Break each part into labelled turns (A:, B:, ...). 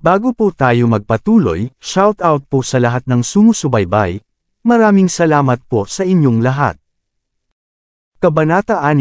A: Bago po tayo magpatuloy, shoutout po sa lahat ng sumusubaybay. Maraming salamat po sa inyong lahat. Kabanata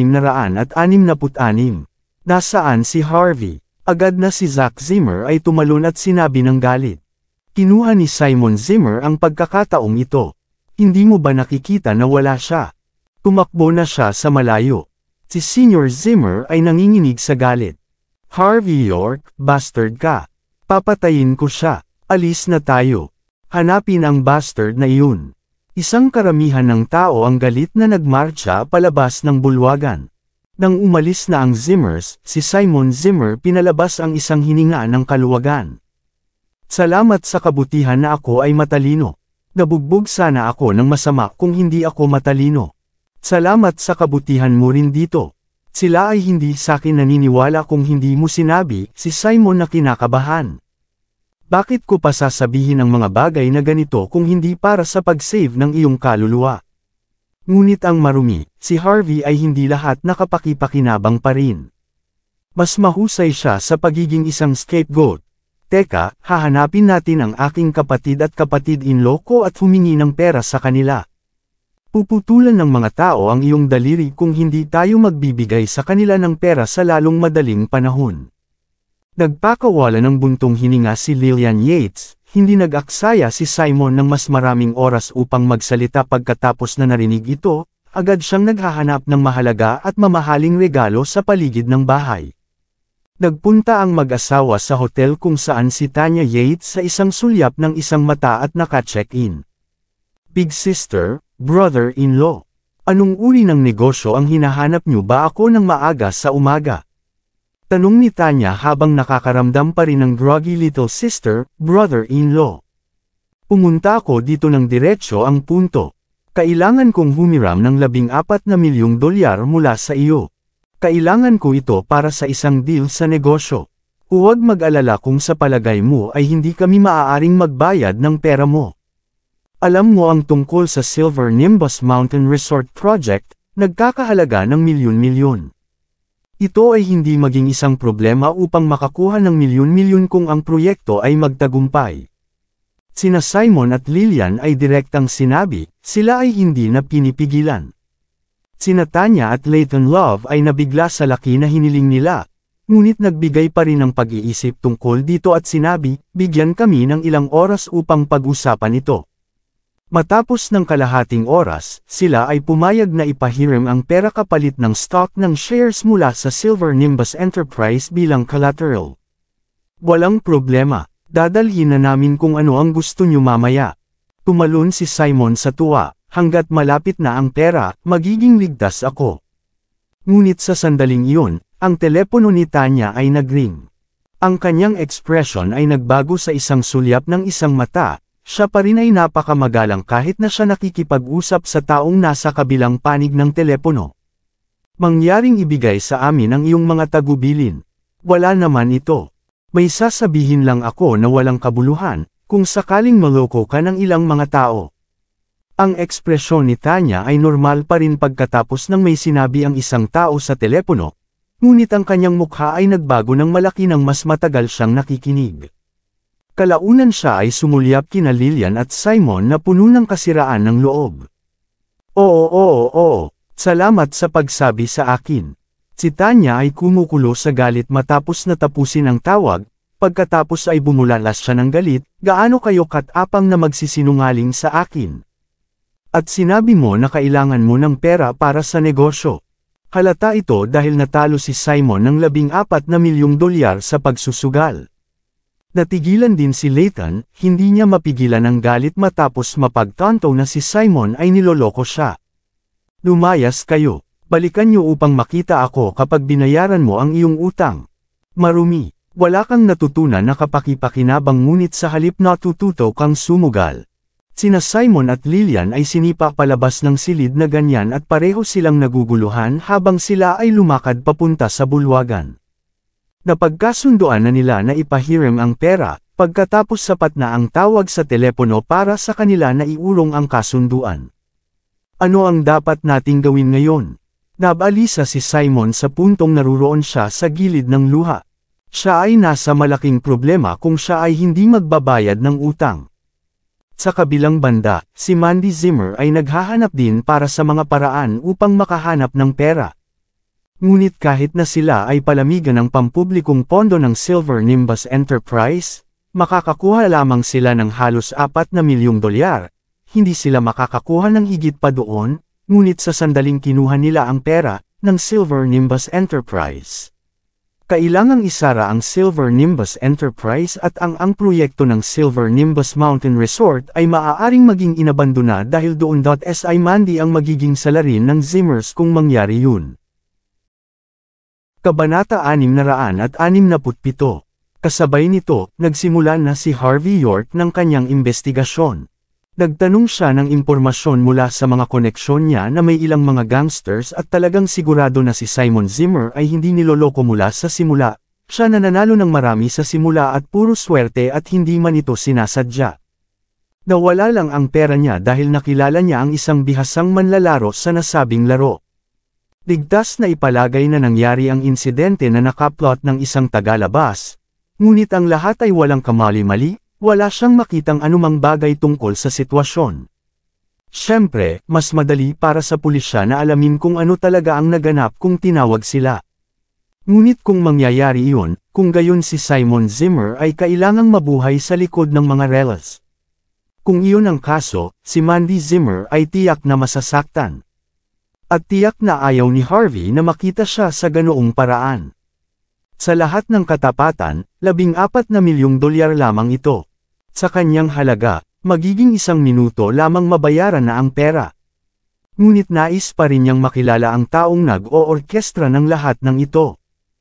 A: 666. Nasaan si Harvey? Agad na si Zack Zimmer ay tumalon at sinabi ng galit. Kinuha ni Simon Zimmer ang pagkakataong ito. Hindi mo ba nakikita na wala siya? Tumakbo na siya sa malayo. Si Senior Zimmer ay nanginginig sa galit. Harvey York, bastard ka. Papatayin ko siya. Alis na tayo. Hanapin ang bastard na iyon. Isang karamihan ng tao ang galit na nagmarcha palabas ng bulwagan. Nang umalis na ang Zimmers, si Simon Zimmer pinalabas ang isang hininga ng kaluwagan. Salamat sa kabutihan na ako ay matalino. Nabugbog sana ako ng masama kung hindi ako matalino. Salamat sa kabutihan mo rin dito. Sila ay hindi sa akin naniniwala kung hindi mo sinabi, si Simon na kinakabahan. Bakit ko pa sasabihin ang mga bagay na ganito kung hindi para sa pag-save ng iyong kaluluwa? Ngunit ang marumi, si Harvey ay hindi lahat nakapakipakinabang pa rin. Mas mahusay siya sa pagiging isang scapegoat. Teka, hahanapin natin ang aking kapatid at kapatid-in-law ko at humingi ng pera sa kanila. Puputulan ng mga tao ang iyong daliri kung hindi tayo magbibigay sa kanila ng pera sa lalong madaling panahon. Nagpakawala ng buntong hininga si Lillian Yates, hindi nag-aksaya si Simon ng mas maraming oras upang magsalita pagkatapos na narinig ito, agad siyang naghahanap ng mahalaga at mamahaling regalo sa paligid ng bahay. Nagpunta ang mag-asawa sa hotel kung saan si Tanya Yates sa isang sulyap ng isang mata at naka-check-in. Big sister, brother-in-law. Anong uri ng negosyo ang hinahanap niyo ba ako ng maaga sa umaga? Tanong ni Tanya habang nakakaramdam pa rin ng groggy little sister, brother-in-law. Pumunta ako dito ng diretsyo ang punto. Kailangan kong humiram ng $14 milyong mula sa iyo. Kailangan ko ito para sa isang deal sa negosyo. Huwag mag-alala kung sa palagay mo ay hindi kami maaaring magbayad ng pera mo. Alam mo ang tungkol sa Silver Nimbus Mountain Resort Project, nagkakahalaga ng milyon-milyon. Ito ay hindi maging isang problema upang makakuha ng milyon-milyon kung ang proyekto ay magtagumpay. Sina Simon at Lillian ay direktang sinabi, sila ay hindi na pinipigilan. Sina Tanya at Leighton Love ay nabigla sa laki na hiniling nila, ngunit nagbigay pa rin ng pag-iisip tungkol dito at sinabi, bigyan kami ng ilang oras upang pag-usapan ito. Matapos ng kalahating oras, sila ay pumayag na ipahiram ang pera kapalit ng stock ng shares mula sa Silver Nimbus Enterprise bilang collateral. Walang problema, dadalhin na namin kung ano ang gusto nyo mamaya. Tumalon si Simon sa tuwa, hanggat malapit na ang pera, magiging ligtas ako. Ngunit sa sandaling iyon, ang telepono ni Tanya ay nagring. Ang kanyang ekspresyon ay nagbago sa isang sulyap ng isang mata. Siya pa rin ay napakamagalang kahit na siya nakikipag-usap sa taong nasa kabilang panig ng telepono. Mangyaring ibigay sa amin ang iyong mga tagubilin. Wala naman ito. May sasabihin lang ako na walang kabuluhan, kung sakaling maloko ka ng ilang mga tao. Ang ekspresyon ni Tanya ay normal pa rin pagkatapos ng may sinabi ang isang tao sa telepono, ngunit ang kanyang mukha ay nagbago ng malaki nang mas matagal siyang nakikinig. Kalaunan siya ay sumulyap kina Lillian at Simon na puno ng kasiraan ng loob. Oo, salamat sa pagsabi sa akin. Si Tanya ay kumukulo sa galit matapos na tapusin ang tawag, pagkatapos ay bumulalas siya ng galit, gaano kayo katapang na magsisinungaling sa akin? At sinabi mo na kailangan mo ng pera para sa negosyo. Halata ito dahil natalo si Simon ng $14 milyong sa pagsusugal. Natigilan din si Leighton, hindi niya mapigilan ang galit matapos mapagtanto na si Simon ay niloloko siya. Lumayas kayo, balikan niyo upang makita ako kapag binayaran mo ang iyong utang. Marumi, wala kang natutunan na kapakipakinabang ngunit sa halip natututo kang sumugal. Sina Simon at Lillian ay sinipa palabas ng silid na ganyan at pareho silang naguguluhan habang sila ay lumakad papunta sa bulwagan. Napagkasunduan na nila na ipahiram ang pera, pagkatapos sapat na ang tawag sa telepono para sa kanila na iurong ang kasunduan. Ano ang dapat nating gawin ngayon? Nabalisa si Simon sa puntong naruroon siya sa gilid ng luha. Siya ay nasa malaking problema kung siya ay hindi magbabayad ng utang. Sa kabilang banda, si Mandy Zimmer ay naghahanap din para sa mga paraan upang makahanap ng pera. Ngunit kahit na sila ay palamigan ng pampublikong pondo ng Silver Nimbus Enterprise, makakakuha lamang sila ng halos 4 na milyong dolyar. Hindi sila makakakuha ng higit pa doon, ngunit sa sandaling kinuha nila ang pera ng Silver Nimbus Enterprise. Kailangang isara ang Silver Nimbus Enterprise at ang proyekto ng Silver Nimbus Mountain Resort ay maaaring maging inabandona dahil doon. Si Mandy ang magiging salarin ng Zimmers kung mangyari yun. Kabanata 667. Kasabay nito, nagsimula na si Harvey York ng kanyang investigasyon. Nagtanong siya ng impormasyon mula sa mga koneksyon niya na may ilang mga gangsters at talagang sigurado na si Simon Zimmer ay hindi niloloko mula sa simula. Siya nananalo ng marami sa simula at puro swerte at hindi man ito sinasadya. Nawala lang ang pera niya dahil nakilala niya ang isang bihasang manlalaro sa nasabing laro. Ligtas na ipalagay na nangyari ang insidente na nakaplot ng isang tagalabas, ngunit ang lahat ay walang kamali-mali. Wala siyang makitang anumang bagay tungkol sa sitwasyon. Siyempre, mas madali para sa pulisya na alamin kung ano talaga ang naganap kung tinawag sila. Ngunit kung mangyayari iyon, kung gayon si Simon Zimmer ay kailangang mabuhay sa likod ng mga relas. Kung iyon ang kaso, si Mandy Zimmer ay tiyak na masasaktan. At tiyak na ayaw ni Harvey na makita siya sa ganoong paraan. Sa lahat ng katapatan, 14 na milyong dolyar lamang ito. Sa kanyang halaga, magiging 1 minuto lamang mabayaran na ang pera. Ngunit nais pa rin niyang makilala ang taong nag-o-orkestra ng lahat ng ito.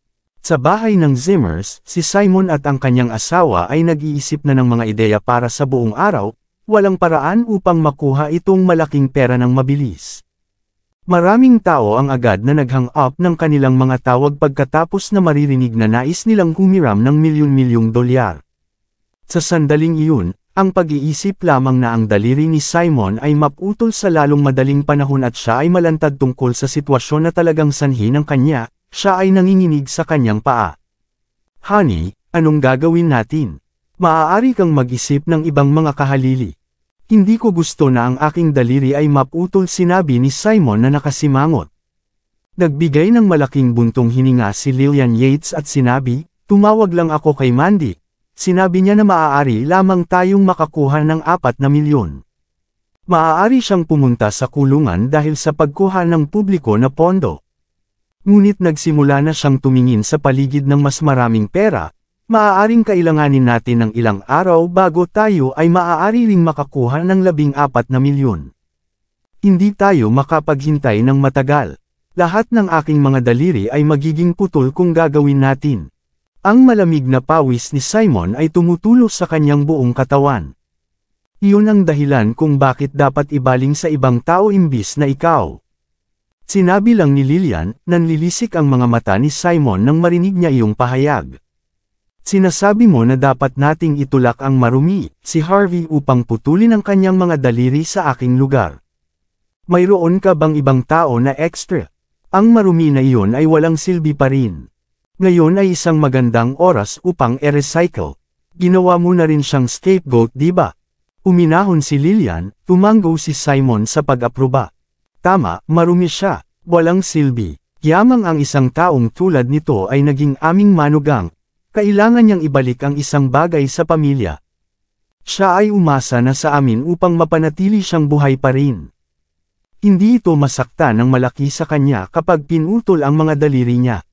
A: Sa bahay ng Zimmers, si Simon at ang kanyang asawa ay nag-iisip na ng mga ideya para sa buong araw, walang paraan upang makuha itong malaking pera ng mabilis. Maraming tao ang agad na nag-hang up ng kanilang mga tawag pagkatapos na maririnig na nais nilang humiram ng milyon-milyong dolyar. Sa sandaling iyon, ang pag-iisip lamang na ang daliri ni Simon ay maputol sa lalong madaling panahon at siya ay malantad tungkol sa sitwasyon na talagang sanhi ng kanya, siya ay nanginginig sa kanyang paa. Honey, anong gagawin natin? Maaari kang mag-isip ng ibang mga kahalili. Hindi ko gusto na ang aking daliri ay maputol, sinabi ni Simon na nakasimangot. Nagbigay ng malaking buntong hininga si Lillian Yates at sinabi, tumawag lang ako kay Mandy. Sinabi niya na maaari lamang tayong makakuha ng 4 na milyon. Maaari siyang pumunta sa kulungan dahil sa pagkuha ng publiko na pondo. Ngunit nagsimula na siyang tumingin sa paligid ng mas maraming pera, maaaring kailanganin natin ng ilang araw bago tayo ay maaari ring makakuha ng 14 na milyon. Hindi tayo makapaghintay ng matagal. Lahat ng aking mga daliri ay magiging putol kung gagawin natin. Ang malamig na pawis ni Simon ay tumutulo sa kanyang buong katawan. Iyon ang dahilan kung bakit dapat ibaling sa ibang tao imbis na ikaw. Sinabi lang ni Lillian, nanlilisik ang mga mata ni Simon nang marinig niya iyong pahayag. Sinasabi mo na dapat nating itulak ang marumi, si Harvey upang putulin ang kanyang mga daliri sa aking lugar. Mayroon ka bang ibang tao na extra? Ang marumi na iyon ay walang silbi pa rin. Ngayon ay isang magandang oras upang i-recycle. Ginawa mo na rin siyang scapegoat, di ba? Uminahon si Lillian, tumanggo si Simon sa pag-aproba. Tama, marumi siya, walang silbi. Yamang ang isang taong tulad nito ay naging aming manugang, kailangan niyang ibalik ang isang bagay sa pamilya. Siya ay umasa na sa amin upang mapanatili siyang buhay pa rin. Hindi ito masakta ng malaki sa kanya kapag pinutol ang mga daliri niya.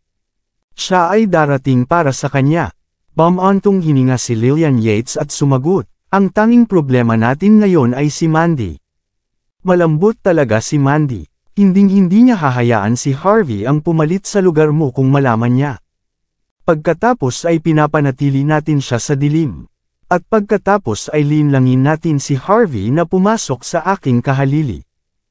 A: Siya ay darating para sa kanya. Bumantong hininga si Lillian Yates at sumagot, ang tanging problema natin ngayon ay si Mandy. Malambot talaga si Mandy. Hinding-hindi niya hahayaan si Harvey ang pumalit sa lugar mo kung malaman niya. Pagkatapos ay pinapanatili natin siya sa dilim. At pagkatapos ay linlangin natin si Harvey na pumasok sa aking kahalili.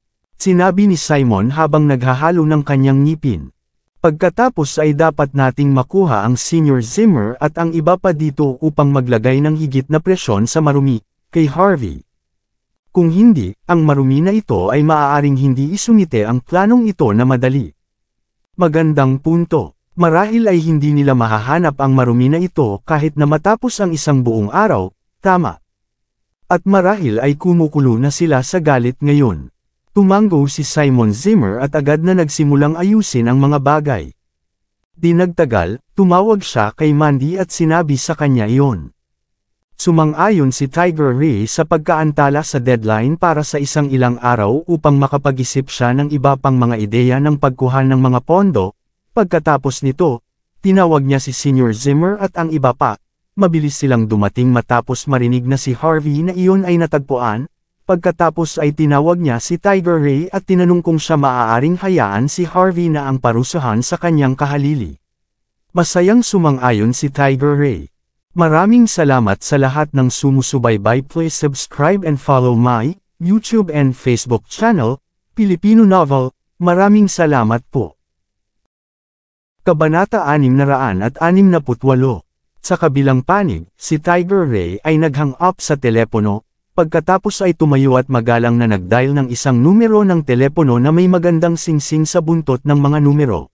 A: Sinabi ni Simon habang naghahalo ng kanyang ngipin. Pagkatapos ay dapat nating makuha ang Senior Zimmer at ang iba pa dito upang maglagay ng higit na presyon sa marumi, kay Harvey. Kung hindi, ang marumi na ito ay maaaring hindi isumite ang planong ito na madali. Magandang punto. Marahil ay hindi nila mahahanap ang marumi na ito kahit na matapos ang isang buong araw, tama. At marahil ay kumukulo na sila sa galit ngayon. Tumango si Simon Zimmer at agad na nagsimulang ayusin ang mga bagay. Di nagtagal, tumawag siya kay Mandy at sinabi sa kanya iyon. Sumang-ayon si Tiger Ray sa pagkaantala sa deadline para sa isang ilang araw upang makapag-isip siya ng iba pang mga ideya ng pagkuha ng mga pondo. Pagkatapos nito, tinawag niya si Senior Zimmer at ang iba pa. Mabilis silang dumating matapos marinig na si Harvey na iyon ay natagpuan. Pagkatapos ay tinawag niya si Tiger Ray at tinanong kung siya maaaring hayaan si Harvey na ang parusahan sa kanyang kahalili. Masayang sumang-ayon si Tiger Ray. Maraming salamat sa lahat ng sumusubaybay. Please subscribe and follow my YouTube and Facebook channel, Pilipino Novel. Maraming salamat po. Kabanata 668. Sa kabilang panig, si Tiger Ray ay naghang up sa telepono. Pagkatapos ay tumayo at magalang na nag-dial ng isang numero ng telepono na may magandang singsing sa buntot ng mga numero.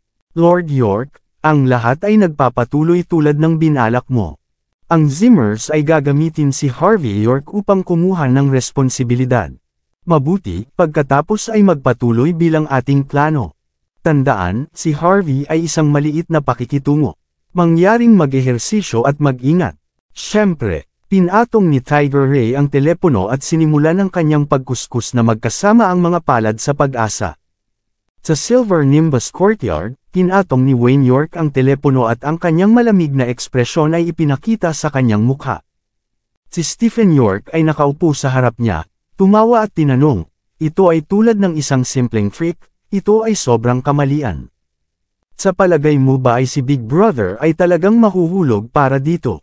A: Lord York, ang lahat ay nagpapatuloy tulad ng binalak mo. Ang Zimmers ay gagamitin si Harvey York upang kumuha ng responsibilidad. Mabuti, pagkatapos ay magpatuloy bilang ating plano. Tandaan, si Harvey ay isang maliit na pakikitungo. Mangyaring mag-ehersisyo at mag-ingat. Siyempre. Pinatong ni Tiger Ray ang telepono at sinimulan ang kanyang pagkuskus na magkasama ang mga palad sa pag-asa. Sa Silver Nimbus Courtyard, pinatong ni Wayne York ang telepono at ang kanyang malamig na ekspresyon ay ipinakita sa kanyang mukha. Si Stephen York ay nakaupo sa harap niya, tumawa at tinanong, ito ay tulad ng isang simpleng trick, ito ay sobrang kamalian. Sa palagay mo ba ay si Big Brother ay talagang mahuhulog para dito?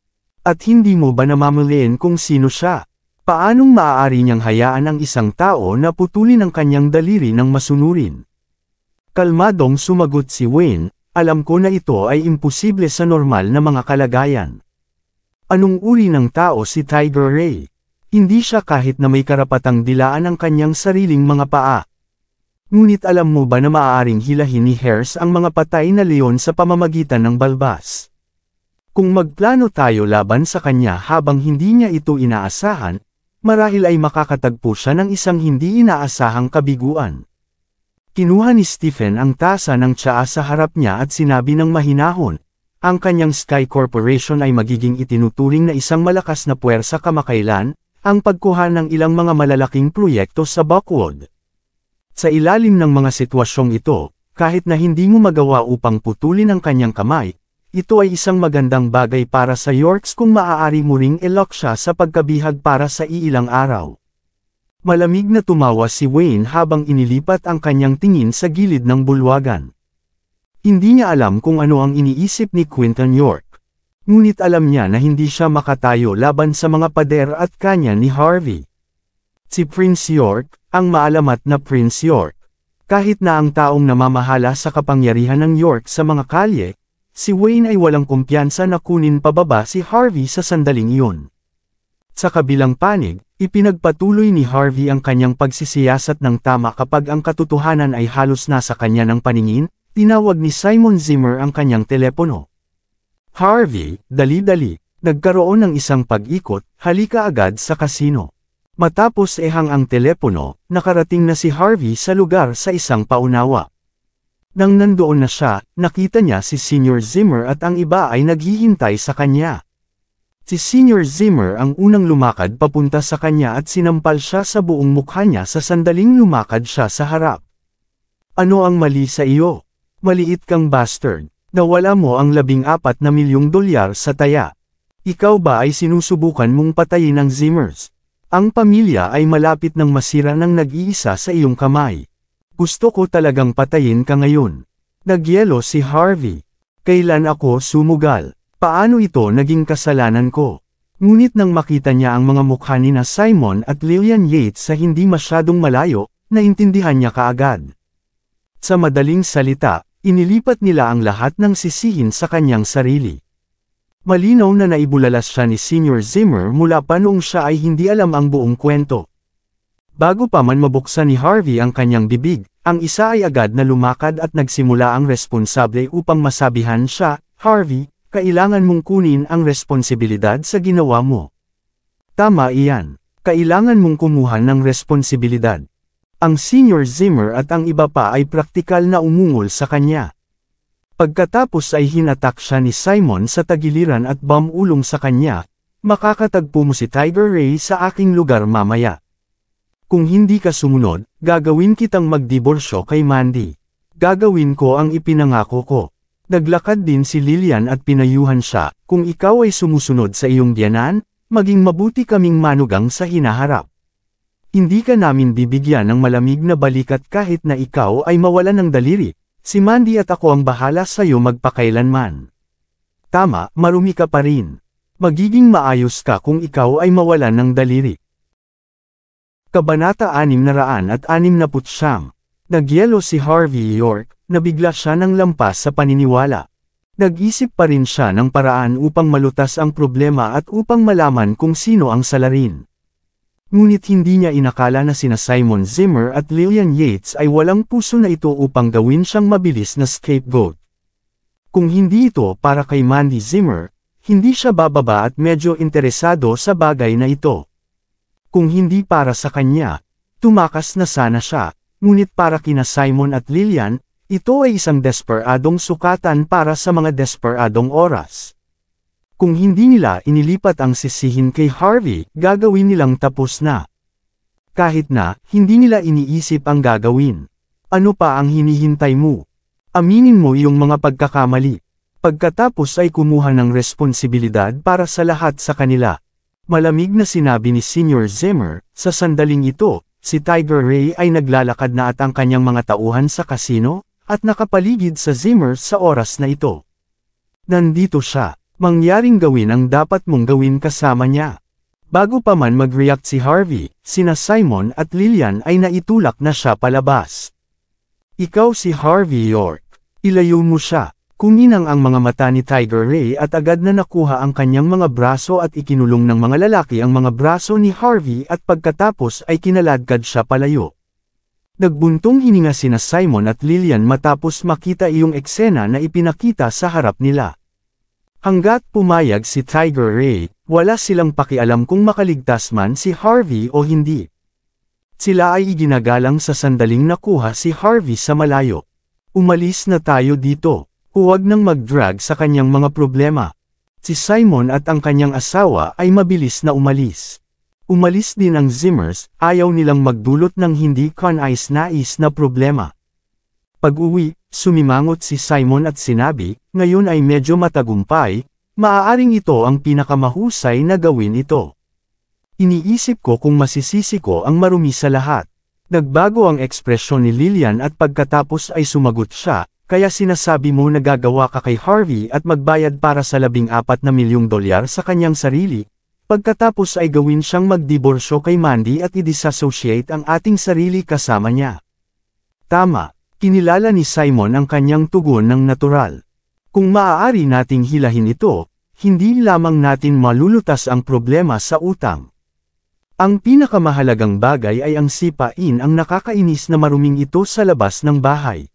A: At hindi mo ba namamalayan kung sino siya? Paanong maaari niyang hayaan ang isang tao na putulin ang kanyang daliri ng masunurin? Kalmadong sumagot si Wayne, alam ko na ito ay imposible sa normal na mga kalagayan. Anong uri ng tao si Tiger Ray? Hindi siya kahit na may karapatang dilaan ang kanyang sariling mga paa. Ngunit alam mo ba na maaaring hilahin ni Harris ang mga patay na leon sa pamamagitan ng balbas? Kung magplano tayo laban sa kanya habang hindi niya ito inaasahan, marahil ay makakatagpo siya ng isang hindi inaasahang kabiguan. Kinuha ni Stephen ang tasa ng tsaa sa harap niya at sinabi ng mahinahon, ang kanyang Sky Corporation ay magiging itinuturing na isang malakas na puwersa kamakailan, ang pagkuha ng ilang mga malalaking proyekto sa Buckwood. Sa ilalim ng mga sitwasyong ito, kahit na hindi mo magawa upang putulin ang kanyang kamay, ito ay isang magandang bagay para sa Yorks kung maaari mo ring ilok siya sa pagkabihag para sa iilang araw. Malamig na tumawa si Wayne habang inilipat ang kanyang tingin sa gilid ng bulwagan. Hindi niya alam kung ano ang iniisip ni Quinton York. Ngunit alam niya na hindi siya makatayo laban sa mga pader at kanya ni Harvey. Si Prince York, ang maalamat na Prince York. Kahit na ang taong namamahala sa kapangyarihan ng York sa mga kalye, si Wayne ay walang kumpiyansa na kunin pababa si Harvey sa sandaling iyon. Sa kabilang panig, ipinagpatuloy ni Harvey ang kanyang pagsisiyasat ng tama kapag ang katotohanan ay halos nasa kanya ng paningin, tinawag ni Simon Zimmer ang kanyang telepono. Harvey, dali-dali, nagkaroon ng isang pag-ikot, halika agad sa kasino. Matapos ehang ang telepono, nakarating na si Harvey sa lugar sa isang paunawa. Nang nandoon na siya, nakita niya si Senior Zimmer at ang iba ay naghihintay sa kanya. Si Senior Zimmer ang unang lumakad papunta sa kanya at sinampal siya sa buong mukha niya sa sandaling lumakad siya sa harap. Ano ang mali sa iyo? Maliit kang bastard. Nawala mo ang $14 milyong sa taya. Ikaw ba ay sinusubukan mong patayin ang Zimmers? Ang pamilya ay malapit ng masira ng nag-iisa sa iyong kamay. Gusto ko talagang patayin ka ngayon. Nagyelo si Harvey. Kailan ako sumugal? Paano ito naging kasalanan ko? Ngunit nang makita niya ang mga mukha ni na Simon at Lillian Yates sa hindi masyadong malayo, naintindihan niya kaagad. Sa madaling salita, inilipat nila ang lahat ng sisihin sa kanyang sarili. Malinaw na naibulalas siya ni Senior Zimmer mula pa noong siya ay hindi alam ang buong kwento. Bago pa man mabuksan ni Harvey ang kanyang bibig, ang isa ay agad na lumakad at nagsimula ang responsable upang masabihan siya, "Harvey, kailangan mong kunin ang responsibilidad sa ginawa mo. Tama iyan. Kailangan mong kumuha ng responsibilidad." Ang Senior Zimmer at ang iba pa ay praktikal na umungol sa kanya. Pagkatapos ay hinatak siya ni Simon sa tagiliran at bumulong sa kanya, "Makakatagpo mo si Tiger Ray sa aking lugar mamaya. Kung hindi ka sumunod, gagawin kitang magdiborsyo kay Mandy. Gagawin ko ang ipinangako ko." Naglakad din si Lillian at pinayuhan siya, "Kung ikaw ay sumusunod sa iyong biyanan, maging mabuti kaming manugang sa hinaharap. Hindi ka namin bibigyan ng malamig na balikat kahit na ikaw ay mawalan ng daliri. Si Mandy at ako ang bahala sa iyo magpakailanman. Tama, marumi ka pa rin. Magiging maayos ka kung ikaw ay mawalan ng daliri." Kabanata 669. Nagyelo si Harvey York, nabigla siya ng lampas sa paniniwala. Nag-isip pa rin siya ng paraan upang malutas ang problema at upang malaman kung sino ang salarin. Ngunit hindi niya inakala na sina Simon Zimmer at Lillian Yates ay walang puso na ito upang gawin siyang mabilis na scapegoat. Kung hindi ito para kay Mandy Zimmer, hindi siya bababa at medyo interesado sa bagay na ito. Kung hindi para sa kanya, tumakas na sana siya, ngunit para kina Simon at Lillian, ito ay isang desperadong sukatan para sa mga desperadong oras. Kung hindi nila inilipat ang sisihin kay Harvey, gagawin nilang tapos na. Kahit na, hindi nila iniisip ang gagawin. Ano pa ang hinihintay mo? Aminin mo iyong mga pagkakamali. Pagkatapos ay kumuha ng responsibilidad para sa lahat sa kanila. Malamig na sinabi ni Senior Zimmer, sa sandaling ito, si Tiger Ray ay naglalakad na at ang kanyang mga tauhan sa kasino, at nakapaligid sa Zimmer sa oras na ito. Nandito siya. Mangyaring gawin ang dapat mong gawin kasama niya. Bago pa man mag-react si Harvey, sina Simon at Lillian ay naitulak na siya palabas. "Ikaw si Harvey York. Ilayo mo siya." Kuninang ang mga mata ni Tiger Ray at agad na nakuha ang kanyang mga braso at ikinulong ng mga lalaki ang mga braso ni Harvey at pagkatapos ay kinaladkad siya palayo. Nagbuntong hininga sina Simon at Lillian matapos makita iyong eksena na ipinakita sa harap nila. Hanggat pumayag si Tiger Ray, wala silang pakialam kung makaligtas man si Harvey o hindi. Sila ay iginagalang sa sandaling nakuha si Harvey sa malayo. "Umalis na tayo dito. Huwag nang mag-drag sa kanyang mga problema." Si Simon at ang kanyang asawa ay mabilis na umalis. Umalis din ang Zimmers, ayaw nilang magdulot ng hindi kanais-nais na problema. Pag-uwi, sumimangot si Simon at sinabi, "Ngayon ay medyo matagumpay, maaaring ito ang pinakamahusay na gawin ito. Iniisip ko kung masisisi ko ang marumi sa lahat." Nagbago ang ekspresyon ni Lillian at pagkatapos ay sumagot siya, "Kaya sinasabi mo na gagawa ka kay Harvey at magbayad para sa $14 milyong sa kanyang sarili, pagkatapos ay gawin siyang magdiborsyo kay Mandy at i-disassociate ang ating sarili kasama niya." Tama. Kinilala ni Simon ang kanyang tugon ng natural. Kung maaari nating hilahin ito, hindi lamang natin malulutas ang problema sa utang. Ang pinakamahalagang bagay ay ang sipain ang nakakainis na maruming ito sa labas ng bahay.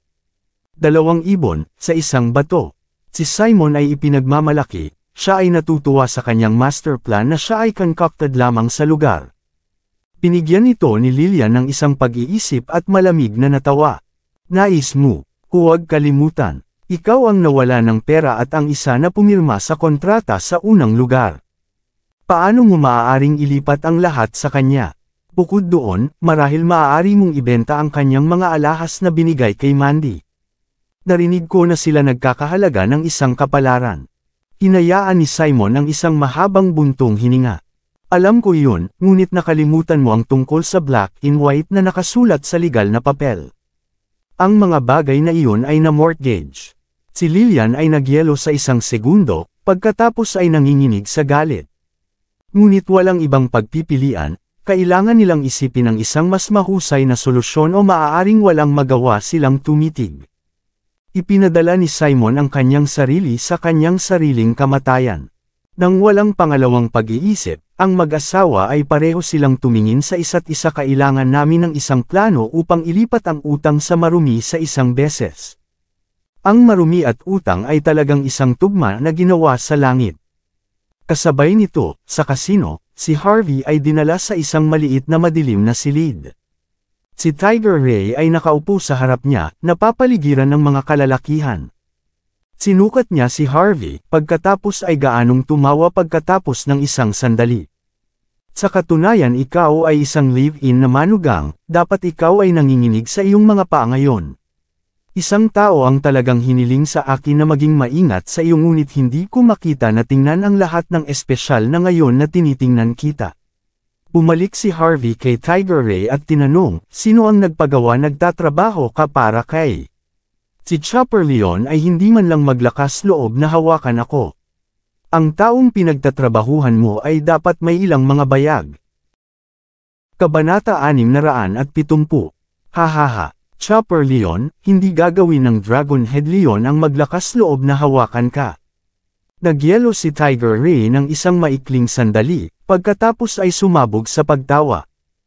A: 2 ibon, sa isang bato. Si Simon ay ipinagmamalaki, siya ay natutuwa sa kanyang master plan na siya ay concocted lamang sa lugar. Binigyan ito ni Lillian ng isang pag-iisip at malamig na natawa. "Nais mo, huwag kalimutan, ikaw ang nawala ng pera at ang isa na pumirma sa kontrata sa unang lugar. Paano mo maaaring ilipat ang lahat sa kanya? Bukod doon, marahil maaari mong ibenta ang kanyang mga alahas na binigay kay Mandy." Narinig ko na sila nagkakahalaga ng isang kapalaran. Hinayaan ni Simon ang isang mahabang buntong hininga. "Alam ko yun, ngunit nakalimutan mo ang tungkol sa black and white na nakasulat sa legal na papel. Ang mga bagay na iyon ay na-mortgage." Si Lillian ay nagyelo sa isang segundo, pagkatapos ay nanginginig sa galit. Ngunit walang ibang pagpipilian, kailangan nilang isipin ang isang mas mahusay na solusyon o maaaring walang magawa silang tumitig. Ipinadala ni Simon ang kanyang sarili sa kanyang sariling kamatayan. Nang walang pangalawang pag-iisip, Ang mag-asawa ay pareho silang tumingin sa isa't isa. Kailangan namin ng isang plano upang ilipat ang utang sa marumi sa isang beses. Ang marumi at utang ay talagang isang tugma na ginawa sa langit. Kasabay nito, sa kasino, si Harvey ay dinala sa isang maliit na madilim na silid. Si Tiger Ray ay nakaupo sa harap niya, napapaligiran ng mga kalalakihan. Sinukat niya si Harvey, pagkatapos ay gaanong tumawa pagkatapos ng isang sandali. Sa katunayan ikaw ay isang live-in na manugang, dapat ikaw ay nanginginig sa iyong mga paa ngayon. Isang tao ang talagang hiniling sa akin na maging maingat sa iyo ngunit hindi ko makita na tingnan ang lahat ng espesyal na ngayon na tinitingnan kita. Bumalik si Harvey kay Tiger Ray at tinanong, sino ang nagpagawa? Nagtatrabaho ka para kay? Si Chopper Leon ay hindi man lang maglakas loob na hawakan ako. Ang taong pinagtatrabahuhan mo ay dapat may ilang mga bayag. Kabanata 670. Hahaha, Chopper Leon, hindi gagawin ng Dragonhead Leon ang maglakas loob na hawakan ka. Nagyelo si Tiger Ray ng isang maikling sandali, pagkatapos ay sumabog sa pagtawa.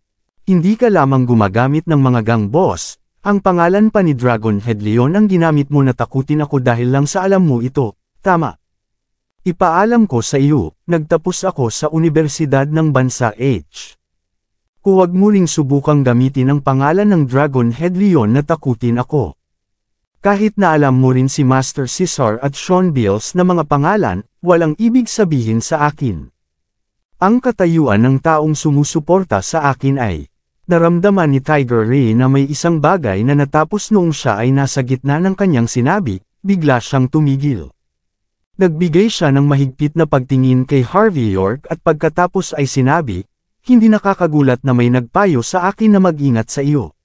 A: Hindi ka lamang gumagamit ng mga gang boss, ang pangalan pa ni Dragonhead Leon ang ginamit mo na takutin ako dahil lang sa alam mo ito, tama. Ipaalam ko sa iyo, nagtapos ako sa Universidad ng Bansa H. Huwag mo ring subukang gamitin ang pangalan ng Dragonhead Leon na takutin ako. Kahit na alam mo rin si Master Caesar at Sean Bills na mga pangalan, walang ibig sabihin sa akin. Ang katayuan ng taong sumusuporta sa akin ay, naramdaman ni Tiger Ray na may isang bagay na natapos noong siya ay nasa gitna ng kanyang sinabi, bigla siyang tumigil. Nagbigay siya ng mahigpit na pagtingin kay Harvey York at pagkatapos ay sinabi, hindi nakakagulat na may nagpayo sa akin na mag-ingat sa iyo.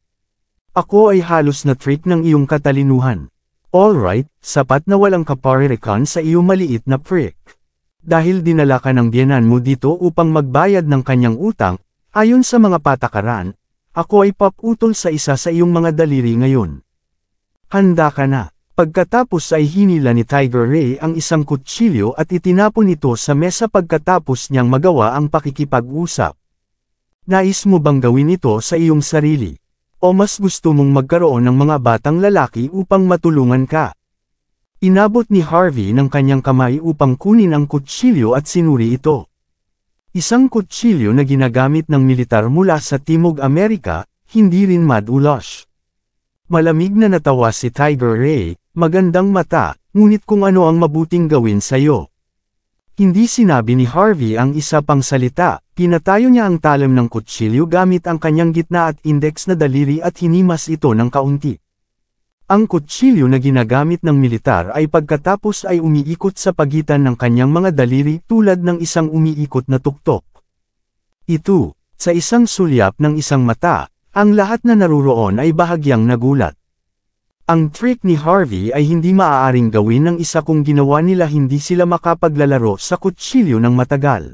A: Ako ay halos na trick ng iyong katalinuhan. Alright, sapat na walang kaparirikan sa iyo maliit na prick. Dahil dinala ka ng biyenan mo dito upang magbayad ng kanyang utang, ayon sa mga patakaran, ako ay paputol sa isa sa iyong mga daliri ngayon. Handa ka na. Pagkatapos ay hinila ni Tiger Ray ang isang kutsilyo at itinapon ito sa mesa pagkatapos niyang magawa ang pakikipag-usap. Nais mo bang gawin ito sa iyong sarili? O mas gusto mong magkaroon ng mga batang lalaki upang matulungan ka? Inabot ni Harvey ng kanyang kamay upang kunin ang kutsilyo at sinuri ito. Isang kutsilyo na ginagamit ng militar mula sa Timog Amerika, hindi rin madulas. Malamig na natawa si Tiger Ray, magandang mata, ngunit kung ano ang mabuting gawin sa'yo. Hindi sinabi ni Harvey ang isa pang salita, pinatayo niya ang talim ng kutsilyo gamit ang kanyang gitna at index na daliri at hinimas ito ng kaunti. Ang kutsilyo na ginagamit ng militar ay pagkatapos ay umiikot sa pagitan ng kanyang mga daliri tulad ng isang umiikot na tuktok. Ito, sa isang sulyap ng isang mata, ang lahat na naruroon ay bahagyang nagulat. Ang trick ni Harvey ay hindi maaaring gawin ng isa kung ginawa nila hindi sila makapaglalaro sa kutsilyo ng matagal.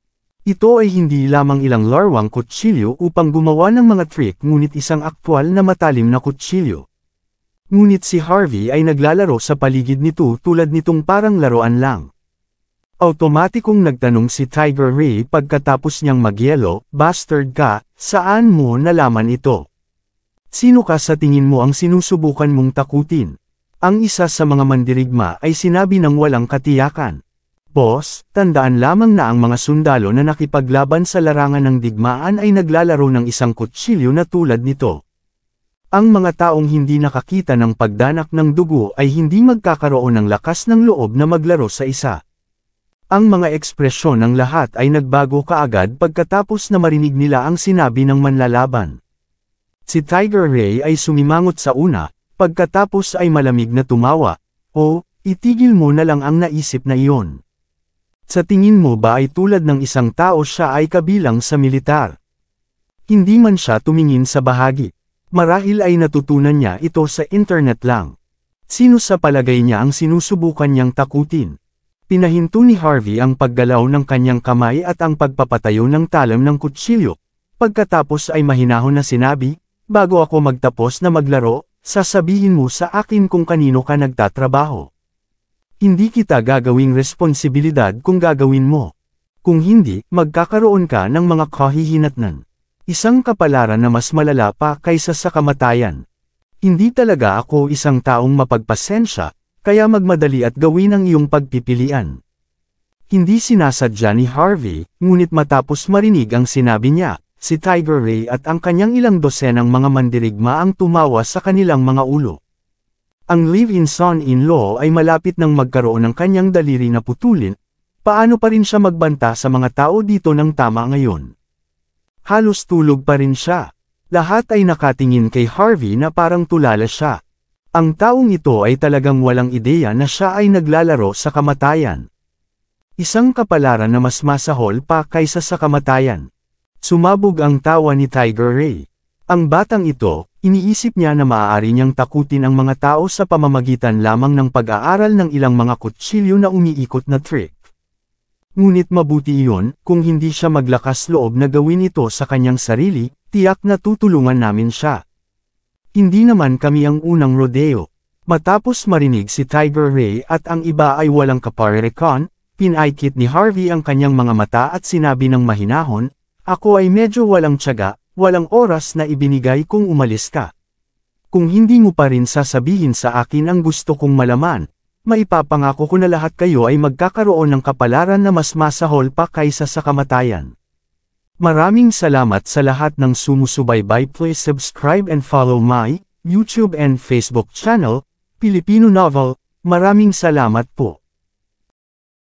A: Ito ay hindi lamang ilang larwang kutsilyo upang gumawa ng mga trick ngunit isang aktwal na matalim na kutsilyo. Ngunit si Harvey ay naglalaro sa paligid nito tulad nitong parang laruan lang. Automatikong nagtanong si Tiger Ray pagkatapos niyang magyelo, bastard ka, saan mo nalaman ito? Sino ka sa tingin mo ang sinusubukan mong takutin? Ang isa sa mga mandirigma ay sinabi ng walang katiyakan. Boss, tandaan lamang na ang mga sundalo na nakipaglaban sa larangan ng digmaan ay naglalaro ng isang kutsilyo na tulad nito. Ang mga taong hindi nakakita ng pagdanak ng dugo ay hindi magkakaroon ng lakas ng loob na maglaro sa isa. Ang mga ekspresyon ng lahat ay nagbago kaagad pagkatapos na marinig nila ang sinabi ng manlalaban. Si Tiger Ray ay sumimangot sa una, pagkatapos ay malamig na tumawa, "Oh, itigil mo na lang ang naisip na iyon. Sa tingin mo ba ay tulad ng isang tao siya ay kabilang sa militar?" Hindi man siya tumingin sa bahagi. Marahil ay natutunan niya ito sa internet lang. Sino sa palagay niya ang sinusubukan niyang takutin? Pinahinto ni Harvey ang paggalaw ng kanyang kamay at ang pagpapatayo ng talim ng kutsilyo. Pagkatapos ay mahinahon na sinabi, "Bago ako magtapos na maglaro, sasabihin mo sa akin kung kanino ka nagtatrabaho. Hindi kita gagawing responsibilidad kung gagawin mo. Kung hindi, magkakaroon ka ng mga kahihinatnan. Isang kapalaran na mas malala pa kaysa sa kamatayan. Hindi talaga ako isang taong mapagpasensya, kaya magmadali at gawin ang iyong pagpipilian. Hindi sinasadya ni Harvey, ngunit matapos marinig ang sinabi niya, si Tiger Ray at ang kanyang ilang dosenang mga mandirigma ang tumawa sa kanilang mga ulo. Ang live-in son-in-law ay malapit nang magkaroon ng kanyang daliri na putulin, paano pa rin siya magbanta sa mga tao dito ng tama ngayon? Halos tulog pa rin siya. Lahat ay nakatingin kay Harvey na parang tulala siya. Ang taong ito ay talagang walang ideya na siya ay naglalaro sa kamatayan. Isang kapalaran na mas masahol pa kaysa sa kamatayan. Sumabog ang tawa ni Tiger Ray. Ang batang ito, iniisip niya na maaari niyang takutin ang mga tao sa pamamagitan lamang ng pag-aaral ng ilang mga kutsilyo na umiikot na trick. Ngunit mabuti iyon, kung hindi siya maglakas loob na gawin ito sa kanyang sarili, tiyak na tutulungan namin siya. Hindi naman kami ang unang rodeo. Matapos marinig si Tiger Ray at ang iba ay walang kaparerekon, pinaikit ni Harvey ang kanyang mga mata at sinabi ng mahinahon, "Ako ay medyo walang tiyaga, walang oras na ibinigay kung umalis ka. Kung hindi mo pa rin sasabihin sa akin ang gusto kong malaman, maipapangako ko na lahat kayo ay magkakaroon ng kapalaran na mas masahol pa kaysa sa kamatayan." Maraming salamat sa lahat ng sumusubaybay. Please subscribe and follow my YouTube and Facebook channel, Filipino Novel. Maraming salamat po.